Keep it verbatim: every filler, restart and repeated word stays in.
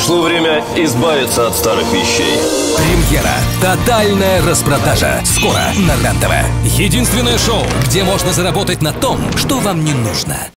Пришло время избавиться от старых вещей. Премьера. Тотальная распродажа. Скоро на РЕН-ТВ. Единственное шоу, где можно заработать на том, что вам не нужно.